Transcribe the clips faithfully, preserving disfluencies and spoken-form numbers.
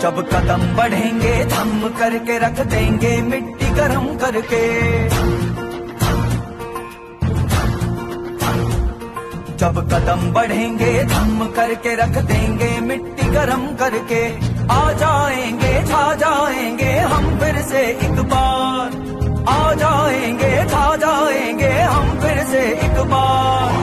जब कदम बढ़ेंगे धम करके रख देंगे मिट्टी गरम करके। जब कदम बढ़ेंगे धम करके रख देंगे मिट्टी गरम करके। आ जाएंगे छा जाएंगे हम फिर से एक बार, आ जाएंगे छा जाएंगे हम फिर से एक बार।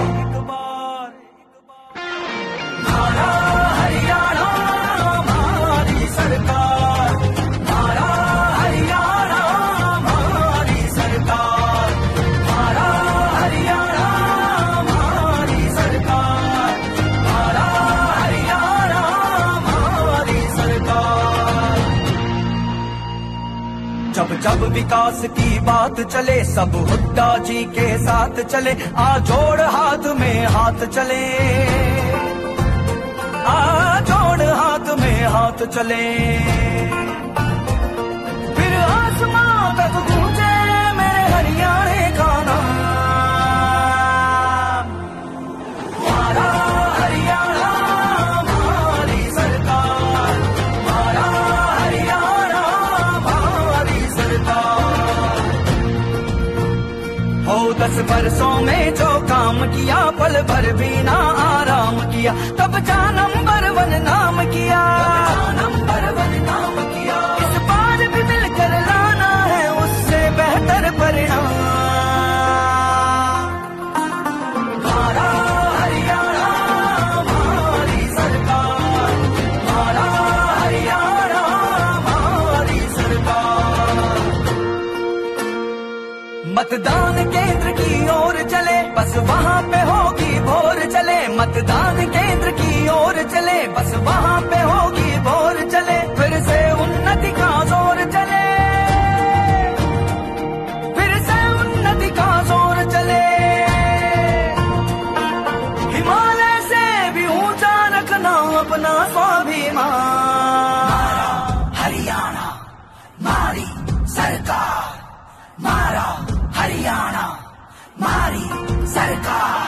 हमारा हरियाणा हमारी सरकार, हमारा हरियाणा हमारी सरकार, हमारा हरियाणा हमारी सरकार, हमारा हरियाणा हमारी सरकार। जब जब विकास की बात चले सब हुड्डा जी के साथ चले। आ जोड़ हाथ में हाथ चले, आ जोड़ हाथ में हाथ चले। फिर आसमां तक गूंजे मेरे हरियाणे का नाम। हमारा हरियाणा हमारी सरकार, हमारा हरियाणा हमारी सरकार। हो दस बरसों में जो काम किया पल भर भी ना आराम किया। तब जा नंबर वन नाम किया, नंबर वन नाम किया। इस बार भी मिलकर लाना है उससे बेहतर परिणाम। हमारा हरियाणा हमारी सरकार, हमारा हरियाणा हमारी सरकार। मतदान केंद्र की ओर चले बस वहाँ पे होगी भोर चले। मतदान केंद्र की ओर चले बस वहाँ पे होगी भोर चले। फिर से उन्नति का जोर चले, फिर से उन्नति का जोर चले। हिमालय से भी ऊंचा रखना अपना स्वाभिमान। हरियाणा मारी सरकार, मारा हरियाणा मारी सरकार।